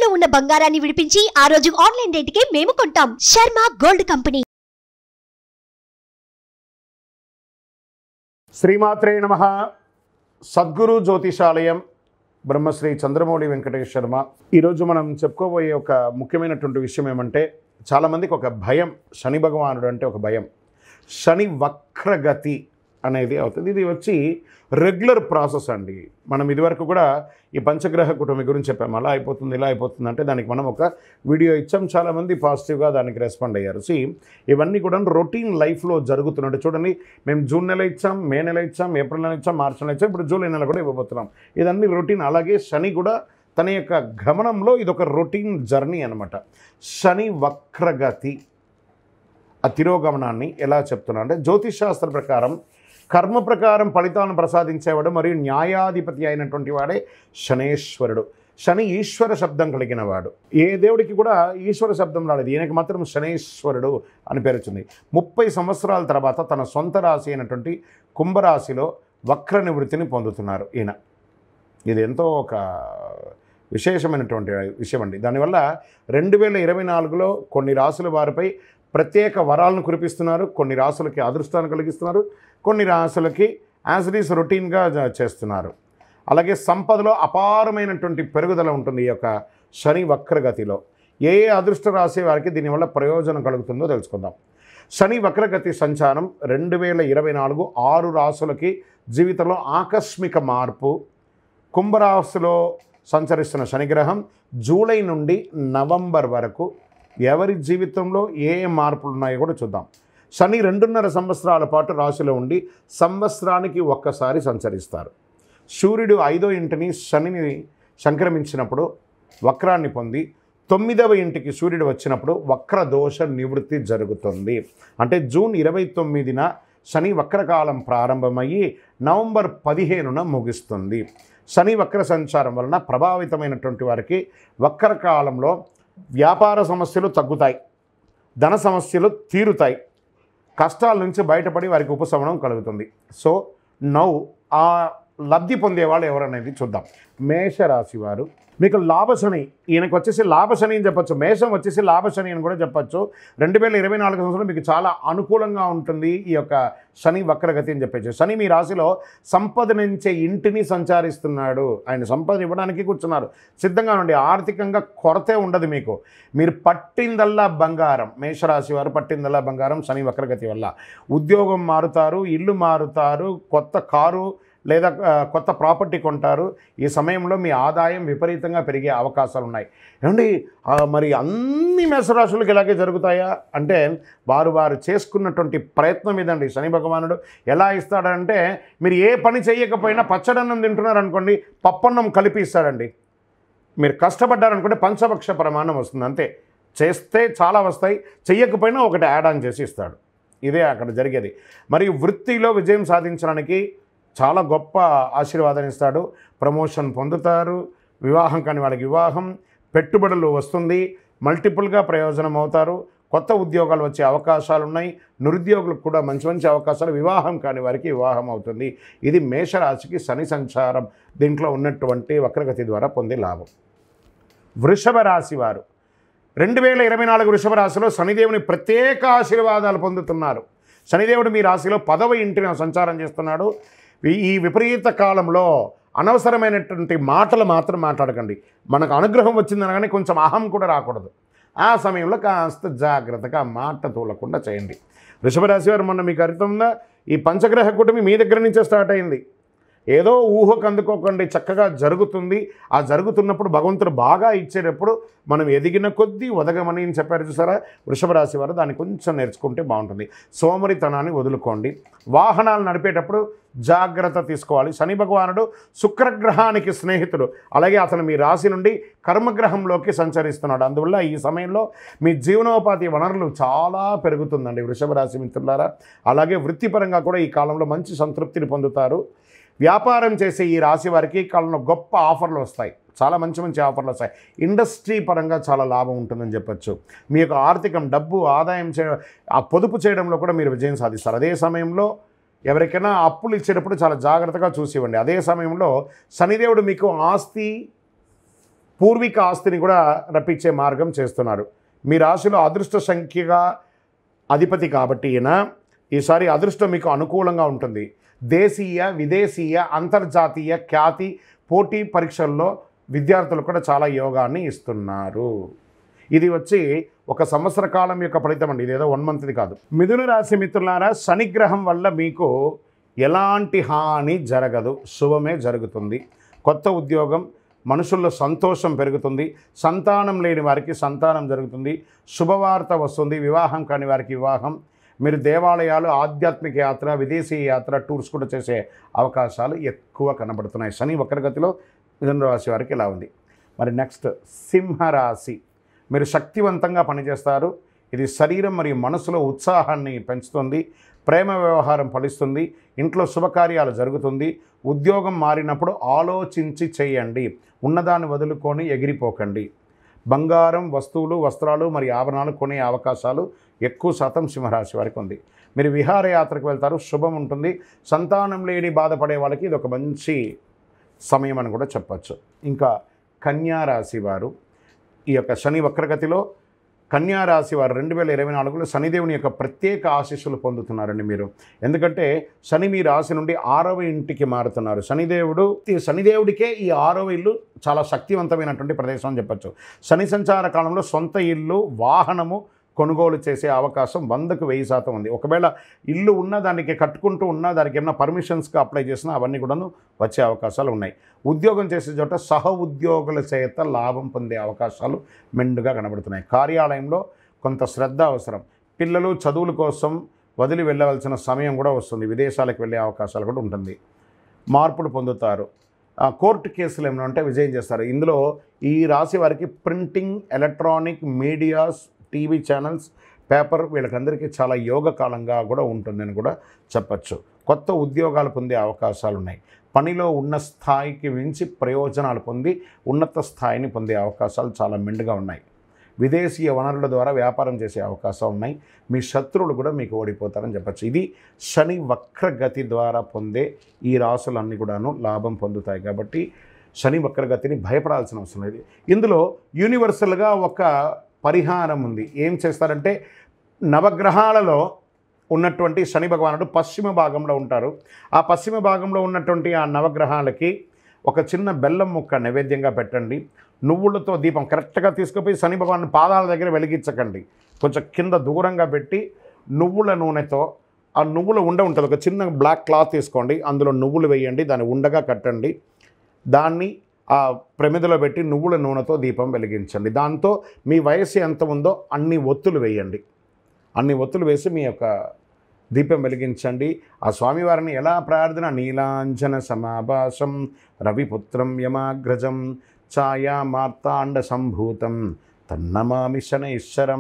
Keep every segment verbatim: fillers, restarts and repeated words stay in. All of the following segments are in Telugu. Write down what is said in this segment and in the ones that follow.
తాకట్టులో ఉన్న బంగారాన్ని విడిపించి ఆ రోజు ఆన్లైన్ రేటుకే మేము కొంటాం. Sharma gold company. శ్రీమాత్రే నమః. సద్గురు జ్యోతిషాలయం బ్రహ్మశ్రీ చంద్రమౌళి వెంకటేష్ శర్మ. ఈరోజు మనం చెప్పుకోబోయే ఒక ముఖ్యమైనటువంటి విషయం ఏమంటే, చాలామందికి ఒక భయం, శని భగవానుడు అంటే ఒక భయం. శని వక్రగతి అనేది అవుతుంది. ఇది వచ్చి రెగ్యులర్ ప్రాసెస్ అండి. మనం ఇదివరకు కూడా ఈ పంచగ్రహ కుటుంబం గురించి చెప్పాము. అలా అయిపోతుంది, ఇలా అయిపోతుంది అంటే దానికి మనం ఒక వీడియో ఇచ్చాం. చాలామంది పాజిటివ్గా దానికి రెస్పాండ్ అయ్యారు. సి ఇవన్నీ కూడా రొటీన్ లైఫ్లో జరుగుతున్నట్టు చూడండి. మేము జూన్ నెల ఇచ్చాం, మే నెల ఇచ్చాం, ఏప్రిల్ నెల ఇచ్చాం, మార్చి నెల ఇచ్చాం, ఇప్పుడు జూలై నెల కూడా ఇవ్వబోతున్నాం. ఇదన్నీ రొటీన్. అలాగే శని కూడా తన యొక్క గమనంలో ఇదొక రొటీన్ జర్నీ అనమాట. శని వక్రగతి ఆ తిరోగమనాన్ని ఎలా చెప్తున్నా అంటే, జ్యోతిష్ శాస్త్ర ప్రకారం కర్మ ప్రకారం ఫలితాలను ప్రసాదించేవాడు మరియు న్యాయాధిపతి అయినటువంటి వాడే శనేశ్వరుడు. శని ఈశ్వర శబ్దం కలిగిన వాడు. ఏ దేవుడికి కూడా ఈశ్వర శబ్దం రాలేదు, ఈయనకి మాత్రం శనేశ్వరుడు అని పేరు వచ్చింది. ముప్పై సంవత్సరాల తర్వాత తన సొంత రాశి అయినటువంటి కుంభరాశిలో వక్ర నివృత్తిని పొందుతున్నారు ఈయన. ఇది ఎంతో ఒక విశేషమైనటువంటి విషయం అండి. దానివల్ల రెండు వేల ఇరవై నాలుగులో కొన్ని రాసుల వారిపై ప్రత్యేక వరాలను కురిపిస్తున్నారు, కొన్ని రాసులకి అదృష్టాన్ని కలిగిస్తున్నారు, కొన్ని రాసులకి యాజ్ ఇట్ ఈస్ రొటీన్గా చేస్తున్నారు. అలాగే సంపదలో అపారమైనటువంటి పెరుగుదల ఉంటుంది ఈ యొక్క శని వక్రగతిలో. ఏ ఏ అదృష్ట రాశి వారికి దీనివల్ల ప్రయోజనం కలుగుతుందో తెలుసుకుందాం. శని వక్రగతి సంచారం రెండు వేల ఇరవై నాలుగు ఆరు రాసులకి జీవితంలో ఆకస్మిక మార్పు. కుంభరాశిలో సంచరిస్తున్న శనిగ్రహం జూలై నుండి నవంబర్ వరకు ఎవరి జీవితంలో ఏ ఏ మార్పులు ఉన్నాయో కూడా చూద్దాం. శని రెండున్నర సంవత్సరాల పాటు రాశిలో ఉండి సంవత్సరానికి ఒక్కసారి సంచరిస్తారు. సూర్యుడు ఐదో ఇంటిని శనిని సంక్రమించినప్పుడు వక్రాన్ని పొంది తొమ్మిదవ ఇంటికి సూర్యుడు వచ్చినప్పుడు వక్ర దోష నివృత్తి జరుగుతుంది. అంటే జూన్ ఇరవై తొమ్మిదిన శని వక్రకాలం ప్రారంభమయ్యి నవంబర్ పదిహేనున ముగుస్తుంది. శని వక్ర సంచారం వలన ప్రభావితమైనటువంటి వారికి వక్రకాలంలో వ్యాపార సమస్యలు తగ్గుతాయి, ధన సమస్యలు తీరుతాయి, కష్టాల నుంచి బయటపడి వారికి ఉపశమనం కలుగుతుంది. సో నౌ ఆ లబ్ధి పొందేవాళ్ళు ఎవరనేది చూద్దాం. మేషరాశి వారు, మీకు లాభశని, ఈయనకు వచ్చేసి లాభశని అని చెప్పచ్చు, మేషం వచ్చేసి లాభశని అని కూడా చెప్పచ్చు. రెండు వేల ఇరవై నాలుగు సంవత్సరం మీకు చాలా అనుకూలంగా ఉంటుంది ఈ యొక్క శని వక్రగతి అని చెప్పచ్చు. శని మీ రాశిలో సంపదనించే ఇంటిని సంచారిస్తున్నాడు. ఆయన సంపదను ఇవ్వడానికి కూర్చున్నారు. సిద్ధంగా ఉండి ఆర్థికంగా కొరతే ఉండదు మీకు. మీరు పట్టిందల్లా బంగారం. మేషరాశి వారు పట్టిందల్లా బంగారం శని వక్రగతి వల్ల. ఉద్యోగం మారుతారు, ఇల్లు మారుతారు, కొత్త కారు లేదా కొత్త ప్రాపర్టీ కొంటారు. ఈ సమయంలో మీ ఆదాయం విపరీతంగా పెరిగే అవకాశాలు ఉన్నాయి. ఏమండి మరి అన్ని మేషరాశులకు ఇలాగే జరుగుతాయా అంటే, వారు వారు చేసుకున్నటువంటి ప్రయత్నం ఇదండి. శని భగవానుడు ఎలా ఇస్తాడంటే, మీరు ఏ పని చేయకపోయినా పచ్చడన్నం తింటున్నారనుకోండి, పప్పన్నం కలిపి ఇస్తాడండి. మీరు కష్టపడ్డారనుకుంటే పంచభక్ష ప్రమాణం వస్తుంది. అంతే, చేస్తే చాలా వస్తాయి, చెయ్యకపోయినా ఒకటి యాడ్ ఆన్ చేసి ఇస్తాడు. ఇదే అక్కడ జరిగేది. మరియు వృత్తిలో విజయం సాధించడానికి చాలా గొప్ప ఆశీర్వాదాన్ని ఇస్తాడు. ప్రమోషన్ పొందుతారు, వివాహం కాని వాళ్ళకి వివాహం, పెట్టుబడులు వస్తుంది, మల్టిపుల్గా ప్రయోజనం అవుతారు, కొత్త ఉద్యోగాలు వచ్చే అవకాశాలు ఉన్నాయి, నిరుద్యోగులకు కూడా మంచి మంచి అవకాశాలు, వివాహం కాని వారికి వివాహం అవుతుంది. ఇది మేషరాశికి శని సంచారం దీంట్లో ఉన్నటువంటి వక్రగతి ద్వారా పొందే లాభం. వృషభ రాశి వారు, రెండు వేల ఇరవై నాలుగు వృషభ రాశిలో శనిదేవుని ప్రత్యేక ఆశీర్వాదాలు పొందుతున్నారు. శనిదేవుడు మీ రాశిలో పదవ ఇంటిని సంచారం చేస్తున్నాడు. ఈ విపరీత కాలంలో అనవసరమైనటువంటి మాటలు మాత్రం మాట్లాడకండి. మనకు అనుగ్రహం వచ్చిందనగానే కొంచెం అహం కూడా రాకూడదు. ఆ సమయంలో కాస్త జాగ్రత్తగా మాట తూలకుండా చేయండి. వృషభరాశి వారు, మొన్న మీకు అర్థంగా ఈ పంచగ్రహ కూటమి మీ దగ్గర నుంచే స్టార్ట్ అయింది. ఏదో ఊహకు అందుకోకండి, చక్కగా జరుగుతుంది. ఆ జరుగుతున్నప్పుడు భగవంతుడు బాగా ఇచ్చేటప్పుడు మనం ఎదిగిన కొద్దీ ఒదగమని అని చెప్పారు చూసారా. వృషభ రాశి వారు దాన్ని కొంచెం నేర్చుకుంటే బాగుంటుంది. సోమరితనాన్ని వదులుకోండి. వాహనాలు నడిపేటప్పుడు జాగ్రత్త తీసుకోవాలి. శని భగవానుడు శుక్రగ్రహానికి స్నేహితుడు. అలాగే అతను మీ రాశి నుండి కర్మగ్రహంలోకి సంచరిస్తున్నాడు. అందువల్ల ఈ సమయంలో మీ జీవనోపాధి వనరులు చాలా పెరుగుతుందండి వృషభ రాశి మిత్రులారా. అలాగే వృత్తిపరంగా కూడా ఈ కాలంలో మంచి సంతృప్తిని పొందుతారు. వ్యాపారం చేసే ఈ రాశి వారికి ఈ కాలంలో గొప్ప ఆఫర్లు వస్తాయి. చాలా మంచి మంచి ఆఫర్లు వస్తాయి. ఇండస్ట్రీ పరంగా చాలా లాభం ఉంటుందని చెప్పచ్చు. మీ యొక్క ఆర్థికం, డబ్బు ఆదాయం చే ఆ పొదుపు చేయడంలో కూడా మీరు విజయం సాధిస్తారు. అదే సమయంలో ఎవరికైనా అప్పులు ఇచ్చేటప్పుడు చాలా జాగ్రత్తగా చూసి ఇవ్వండి. అదే సమయంలో శనిదేవుడు మీకు ఆస్తి, పూర్వీక ఆస్తిని కూడా రప్పించే మార్గం చేస్తున్నారు. మీ రాశిలో అదృష్ట సంఖ్యగా అధిపతి కాబట్టి ఈయన ఈసారి అదృష్టం మీకు అనుకూలంగా ఉంటుంది. దేశీయ విదేశీయ అంతర్జాతీయ ఖ్యాతి పోటీ పరీక్షల్లో విద్యార్థులు కూడా చాలా యోగాన్ని ఇస్తున్నారు. ఇది వచ్చి ఒక సంవత్సర కాలం యొక్క ఫలితం అండి, ఇదేదో వన్ మంత్ది కాదు. మిథున రాశి మిత్రులారా, శనిగ్రహం వల్ల మీకు ఎలాంటి హాని జరగదు, శుభమే జరుగుతుంది. కొత్త ఉద్యోగం, మనుషుల్లో సంతోషం పెరుగుతుంది. సంతానం లేని వారికి సంతానం జరుగుతుంది. శుభవార్త వస్తుంది. వివాహం కాని వారికి వివాహం. మీరు దేవాలయాలు, ఆధ్యాత్మిక యాత్ర, విదేశీ యాత్ర, టూర్స్ కూడా చేసే అవకాశాలు ఎక్కువ కనబడుతున్నాయి. శని వక్రగతిలో మిథున రాశి వారికి ఇలా ఉంది. మరి నెక్స్ట్ సింహరాశి. మీరు శక్తివంతంగా పనిచేస్తారు. ఇది శరీరం మరియు మనసులో ఉత్సాహాన్ని పెంచుతుంది. ప్రేమ వ్యవహారం ఫలిస్తుంది. ఇంట్లో శుభకార్యాలు జరుగుతుంది. ఉద్యోగం మారినప్పుడు ఆలోచించి చేయండి. ఉన్నదాన్ని వదులుకొని ఎగిరిపోకండి. బంగారం, వస్తువులు, వస్త్రాలు మరియు ఆభరణాలు కొనే అవకాశాలు ఎక్కువ శాతం సింహరాశి వారికి ఉంది. మీరు విహారయాత్రకు వెళ్తారు, శుభం ఉంటుంది. సంతానం లేని బాధపడే వాళ్ళకి ఇది ఒక మంచి సమయం అని కూడా చెప్పచ్చు. ఇంకా కన్యా రాశి వారు ఈ యొక్క శని వక్రగతిలో కన్యా రాశి వారు రెండు వేల ఇరవై నాలుగులో శనిదేవుని యొక్క ప్రత్యేక ఆశీస్సులు పొందుతున్నారండి మీరు. ఎందుకంటే శని మీ రాశి నుండి ఆరవ ఇంటికి మారుతున్నారు. శనిదేవుడు శనిదేవుడికే ఈ ఆరవ ఇల్లు చాలా శక్తివంతమైనటువంటి ప్రదేశం అని చెప్పచ్చు. శని సంచార కాలంలో సొంత ఇల్లు, వాహనము కొనుగోలు చేసే అవకాశం వందకు వెయ్యి శాతం ఉంది. ఒకవేళ ఇల్లు ఉన్న దానికి కట్టుకుంటూ ఉన్న దానికి ఏమైనా పర్మిషన్స్కి అప్లై చేసినా అవన్నీ కూడాను వచ్చే అవకాశాలు ఉన్నాయి. ఉద్యోగం చేసే చోట సహ ఉద్యోగుల చేత లాభం పొందే అవకాశాలు మెండుగా కనబడుతున్నాయి. కార్యాలయంలో కొంత శ్రద్ధ అవసరం. పిల్లలు చదువుల కోసం వదిలి వెళ్ళవలసిన సమయం కూడా వస్తుంది. విదేశాలకు వెళ్ళే అవకాశాలు కూడా ఉంటుంది. మార్పులు పొందుతారు. కోర్టు కేసులు ఏమైనా ఉంటే విజయం చేస్తారు. ఇందులో ఈ రాశి వారికి printing, electronic medias, TV channels, paper వీళ్ళకందరికీ చాలా యోగకాలంగా కూడా ఉంటుందని కూడా చెప్పచ్చు. కొత్త ఉద్యోగాలు పొందే అవకాశాలు ఉన్నాయి. పనిలో ఉన్న స్థాయికి మించి ప్రయోజనాలు పొంది ఉన్నత స్థాయిని పొందే అవకాశాలు చాలా మెండుగా ఉన్నాయి. విదేశీయ వనరుల ద్వారా వ్యాపారం చేసే అవకాశాలు ఉన్నాయి. మీ శత్రువులు కూడా మీకు ఓడిపోతారని చెప్పచ్చు. ఇది శని వక్రగతి ద్వారా పొందే ఈ రాశులన్నీ కూడాను లాభం పొందుతాయి. కాబట్టి శని వక్రగతిని భయపడాల్సిన అవసరం లేదు. ఇందులో యూనివర్సల్గా ఒక పరిహారం ఉంది. ఏం చేస్తారంటే, నవగ్రహాలలో ఉన్నటువంటి శని భగవానుడు పశ్చిమ భాగంలో ఉంటారు. ఆ పశ్చిమ భాగంలో ఉన్నటువంటి ఆ నవగ్రహాలకి ఒక చిన్న బెల్లం ముక్క నైవేద్యంగా పెట్టండి. నువ్వులతో దీపం కరెక్ట్గా తీసుకుపోయి శని భగవాను పాదాల దగ్గర వెలిగించకండి. కొంచెం కింద దూరంగా పెట్టి నువ్వుల నూనెతో, ఆ నువ్వుల ఉండ ఉంటుంది, ఒక చిన్న బ్లాక్ క్లాత్ తీసుకోండి, అందులో నువ్వులు వేయండి, దాన్ని ఉండగా కట్టండి. దాన్ని ఆ ప్రమిదలో పెట్టి నువ్వుల నూనెతో దీపం వెలిగించండి. దాంతో మీ వయసు ఎంత ఉందో అన్ని ఒత్తులు వేయండి. అన్ని ఒత్తులు వేసి మీ యొక్క దీపం వెలిగించండి. ఆ స్వామివారిని ఎలా ప్రార్థన, నీలాంజన సమాభాసం రవిపుత్రం యమాగ్రజం ఛాయా మార్తాండ సంభూతం తన్నమామి శనైశ్వరం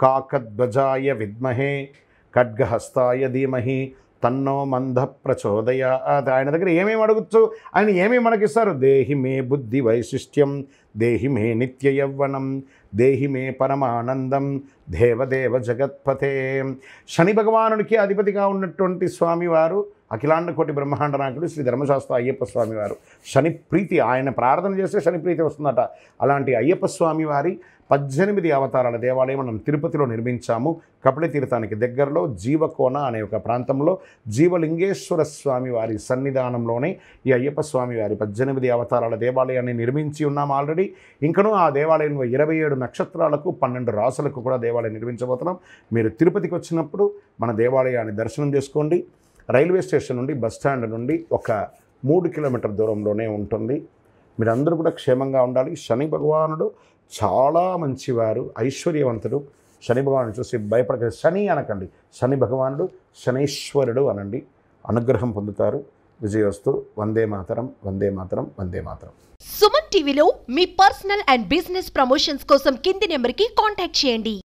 కాకధ్వజాయ విద్మహే ఖడ్గహస్తాయ ధీమహి తన్నో మంద ప్రచోదయాత్. ఆయన దగ్గర ఏమేమి అడగచ్చు, ఆయన ఏమేమి మనకిస్తారు? దేహి మే బుద్ధి వైశిష్ట్యం, దేహి మే నిత్య యవ్వనం, దేహి మే పరమానందం, దేవదేవ జగత్పతే. శని భగవానుడికి అధిపతిగా ఉన్నటువంటి స్వామివారు అఖిలాండ కోటి బ్రహ్మాండ నాయకుడు శ్రీ ధర్మశాస్త్ర అయ్యప్ప స్వామివారు. శని ప్రీతి, ఆయన ప్రార్థన చేస్తే శని ప్రీతి వస్తుందట. అలాంటి అయ్యప్ప స్వామివారి పద్దెనిమిది అవతారాల దేవాలయం మనం తిరుపతిలో నిర్మించాము. కపిల తీర్థానికి దగ్గరలో జీవకోన అనే ఒక ప్రాంతంలో జీవలింగేశ్వర స్వామి వారి సన్నిధానంలోనే ఈ అయ్యప్ప స్వామి వారి పద్దెనిమిది అవతారాల దేవాలయాన్ని నిర్మించి ఉన్నాము ఆల్రెడీ. ఇంకనూ ఆ దేవాలయంలో ఇరవై ఏడు నక్షత్రాలకు పన్నెండు రాసులకు కూడా దేవాలయం నిర్మించబోతున్నాం. మీరు తిరుపతికి వచ్చినప్పుడు మన దేవాలయాన్ని దర్శనం చేసుకోండి. రైల్వే స్టేషన్ నుండి, బస్టాండ్ నుండి ఒక మూడు కిలోమీటర్ దూరంలోనే ఉంటుంది. మీరందరూ కూడా క్షేమంగా ఉండాలి. శని భగవానుడు చాలా మంచివారు, ఐశ్వర్యవంతుడు. శని భగవాను చూసి భయపడక శని అనకండి, శని భగవానుడు శనైశ్వరుడు అనండి. అనుగ్రహం పొందుతారు. విజయోస్తు. వందే మాతరం, వందే మాతరం, వందే మాతరం. సుమన్ టీవీలో మీ పర్సనల్ అండ్ బిజినెస్ ప్రమోషన్స్ కోసం కింది నెంబర్కి కాంటాక్ట్ చేయండి.